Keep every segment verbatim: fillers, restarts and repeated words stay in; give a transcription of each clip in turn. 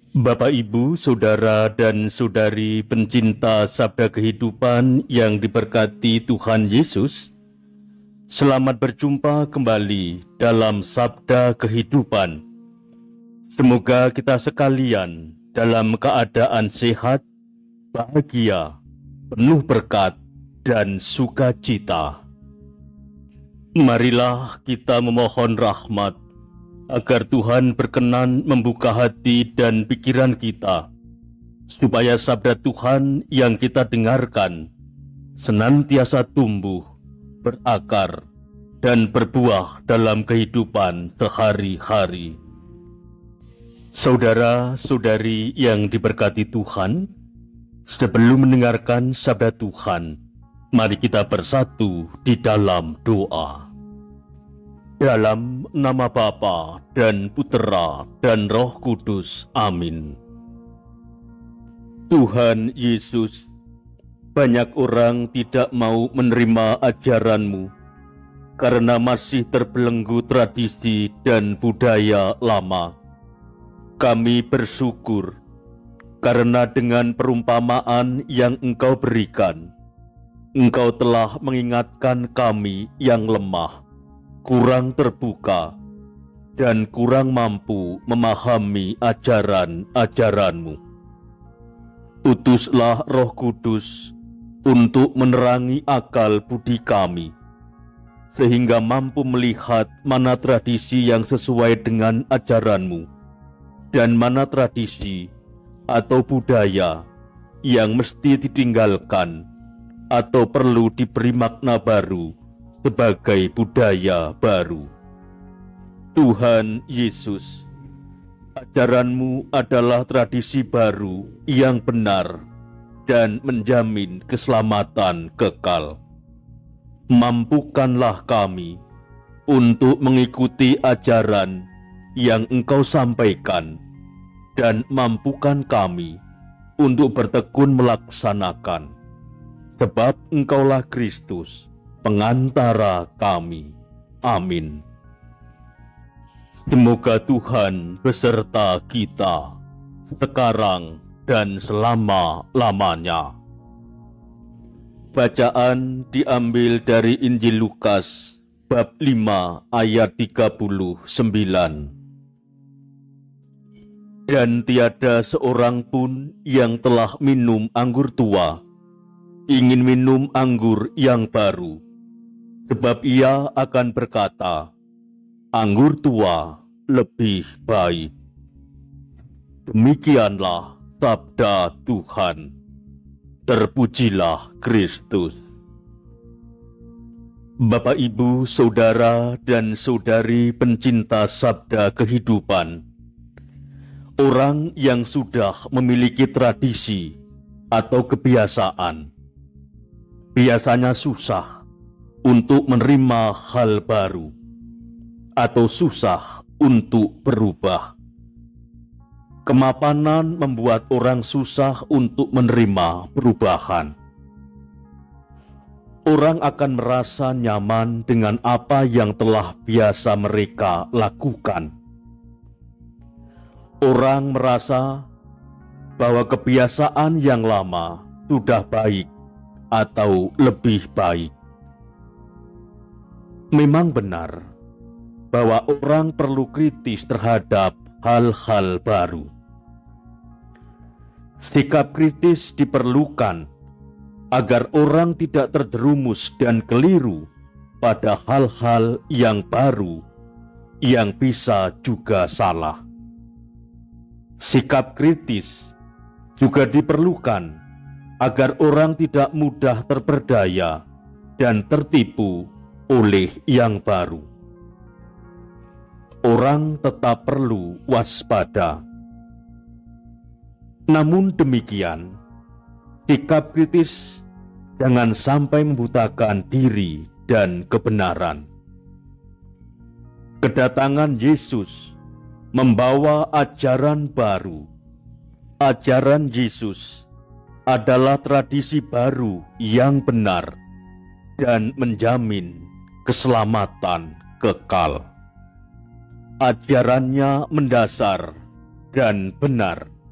Bapak, Ibu, Saudara, dan Saudari pencinta Sabda Kehidupan yang diberkati Tuhan Yesus, selamat berjumpa kembali dalam Sabda Kehidupan. Semoga kita sekalian dalam keadaan sehat, bahagia, penuh berkat, dan sukacita. Marilah kita memohon rahmat agar Tuhan berkenan membuka hati dan pikiran kita, supaya sabda Tuhan yang kita dengarkan senantiasa tumbuh, berakar, dan berbuah dalam kehidupan sehari-hari. Saudara-saudari yang diberkati Tuhan, sebelum mendengarkan sabda Tuhan, mari kita bersatu di dalam doa. Dalam nama Bapa dan Putera dan Roh Kudus. Amin. Tuhan Yesus, banyak orang tidak mau menerima ajaran-Mu karena masih terbelenggu tradisi dan budaya lama. Kami bersyukur karena dengan perumpamaan yang Engkau berikan, Engkau telah mengingatkan kami yang lemah, kurang terbuka, dan kurang mampu memahami ajaran-ajaran-Mu. Utuslah Roh Kudus untuk menerangi akal budi kami, sehingga mampu melihat mana tradisi yang sesuai dengan ajaran-Mu, dan mana tradisi atau budaya yang mesti ditinggalkan atau perlu diberi makna baru sebagai budaya baru. Tuhan Yesus, ajaran-Mu adalah tradisi baru yang benar dan menjamin keselamatan kekal. Mampukanlah kami untuk mengikuti ajaran yang Engkau sampaikan, dan mampukan kami untuk bertekun melaksanakan, sebab Engkaulah Kristus, pengantara kami. Amin. Semoga Tuhan beserta kita sekarang dan selama-lamanya. Bacaan diambil dari Injil Lukas bab lima ayat tiga puluh sembilan. Dan tiada seorang pun yang telah minum anggur tua ingin minum anggur yang baru, sebab ia akan berkata, anggur tua lebih baik. Demikianlah sabda Tuhan. Terpujilah Kristus. Bapak, Ibu, Saudara, dan Saudari pencinta Sabda Kehidupan, orang yang sudah memiliki tradisi atau kebiasaan biasanya susah untuk menerima hal baru atau susah untuk berubah. Kemapanan membuat orang susah untuk menerima perubahan. Orang akan merasa nyaman dengan apa yang telah biasa mereka lakukan. Orang merasa bahwa kebiasaan yang lama sudah baik atau lebih baik. Memang benar bahwa orang perlu kritis terhadap hal-hal baru. Sikap kritis diperlukan agar orang tidak terjerumus dan keliru pada hal-hal yang baru yang bisa juga salah. Sikap kritis juga diperlukan agar orang tidak mudah terperdaya dan tertipu oleh yang baru. Orang tetap perlu waspada. Namun demikian, sikap kritis jangan sampai membutakan diri dan kebenaran. Kedatangan Yesus membawa ajaran baru. Ajaran Yesus adalah tradisi baru yang benar dan menjamin keselamatan kekal. Ajarannya mendasar dan benar,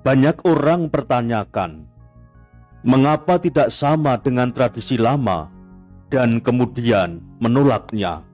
Banyak orang pertanyakan, mengapa tidak sama dengan tradisi lama dan kemudian menolaknya?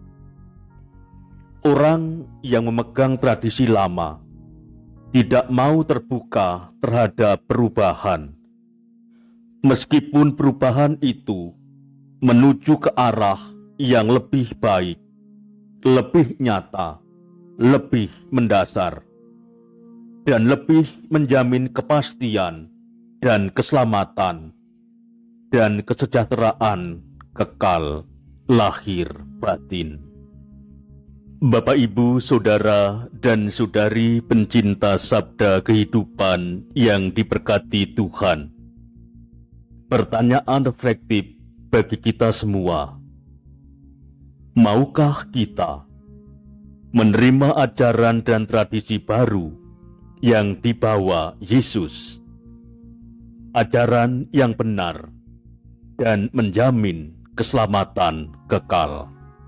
Orang yang memegang tradisi lama tidak mau terbuka terhadap perubahan, meskipun perubahan itu menuju ke arah yang lebih baik, lebih nyata, lebih mendasar, dan lebih menjamin kepastian dan keselamatan dan kesejahteraan kekal lahir batin. Bapak, Ibu, Saudara, dan Saudari pencinta sabda kehidupan yang diberkati Tuhan. Pertanyaan reflektif bagi kita semua. Maukah kita menerima ajaran dan tradisi baru yang dibawa Yesus, ajaran yang benar dan menjamin keselamatan kekal?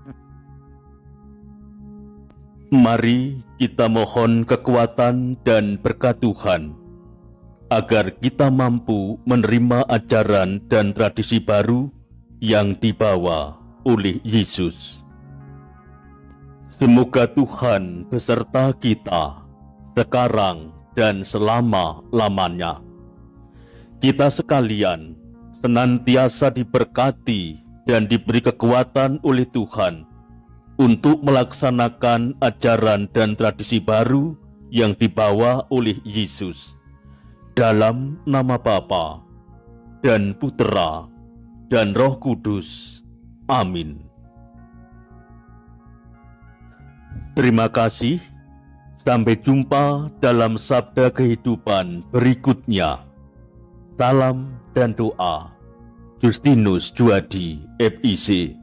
Mari kita mohon kekuatan dan berkat Tuhan agar kita mampu menerima ajaran dan tradisi baru yang dibawa oleh Yesus. Semoga Tuhan beserta kita sekarang dan selama-lamanya. Kita sekalian senantiasa diberkati dan diberi kekuatan oleh Tuhan untuk melaksanakan ajaran dan tradisi baru yang dibawa oleh Yesus. Dalam nama Bapa dan Putera dan Roh Kudus. Amin. Terima kasih. Sampai jumpa dalam sabda kehidupan berikutnya. Salam dan doa. Justinus Juhadi, F I C.